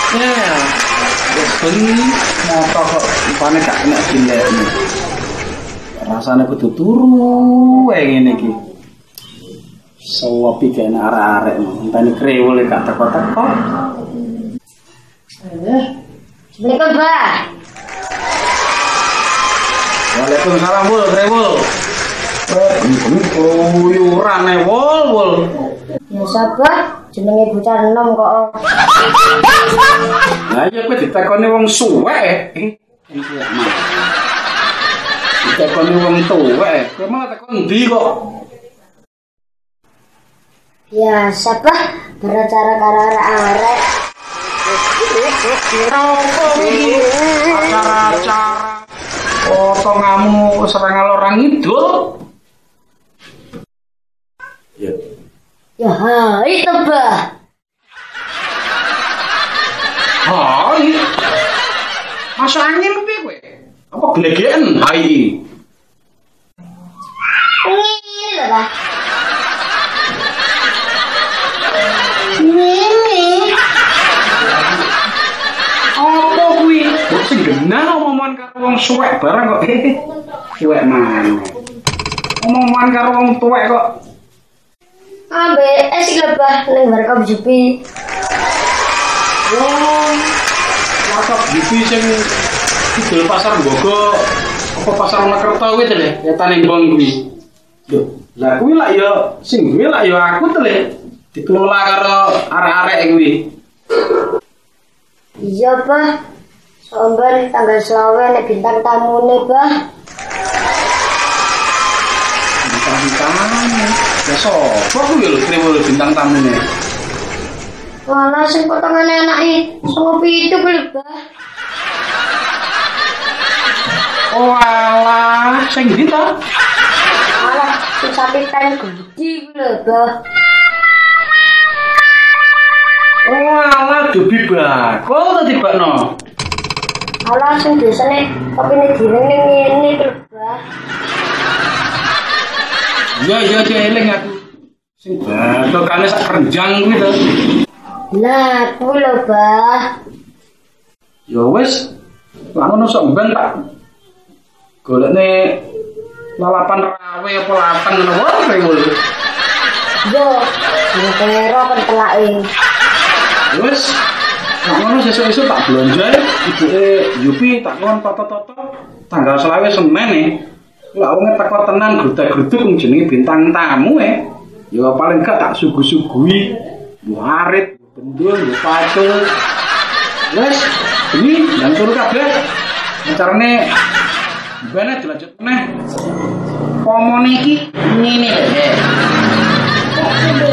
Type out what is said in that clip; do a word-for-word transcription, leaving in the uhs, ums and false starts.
Ya, bengi motor kok ipane gak kena dilekne. Rasane kudu turu wae ngene iki. Sopi kene arek-arek entane krewul gak teko-teko. Eh. Assalamualaikum, Bah. Waalaikumsalam, Wul, krewul. Eh, ini keluyuran e, Wul, Wul. Ya sabar, jenenge bocah enom kok. Lah iya kowe ditakoni wong suwek eh. Iki mah. Ditakoni wong tuwek, kowe malah takon ndi kok? Ya sabar, beracara karo arek-arek. Acara-acara potonganmu serang orang ngidul. Ya. Ya hai tebah. Hai. Masuk angin piye kowe? Apa gelegean hai? Ini lho, Bah. Ini. Apa kuwi? Kok sing genah omongan karo wong suwek barang kok. Suwek maneh. Omongan karo wong tuwek kok. Ambek es lebah ning warkop Jupi. Oh, warkop Jupi sing di pasar Bogo apa pasar Monokerto kuwi to le, ya Tanembong kuwi. Lho, lah kuwi lak ya sing kuwi lak ya aku to le. Dikelola karo arek-arek kuwi. Iya, Bah. Somben tanggal selawe nek bintang tamune, Bah. Bintang tamu. Ya sapa kuwi lho krewul bintang tamune? Wala sing potongane anake sanga pitu kuwi, Bah. Oh alah, sing ndi to? Alah, sing sapi tang gede kuwi lho, Bah. Oh alah, dobi bakul to tibakno. Alah sing biasane kopine direng ning ngene lho, Bah. Iya iya eling aku. Sing batokane sak kerenjang kuwi to. Lah, kuwi lho, Bah. Ya wis, lak ngono sok ben tak golekne lalapan rawe apa lapan ngono wae krewul. Yo, sing kero kan telake. Wis, lak ngono sesuk-esuk tak blonjo ibuke Yupi tak kon toto-toto tanggal selawe Senin e. Lah wong teko tenan grudak-gruduk wong jenenge bintang tamu e. Ya paling gak tak sugu-suguhi warit, bendul, pacul. Wis, ini nang turu kabeh. Acarane bene dilanjut meneh. Pomone iki ngene lho.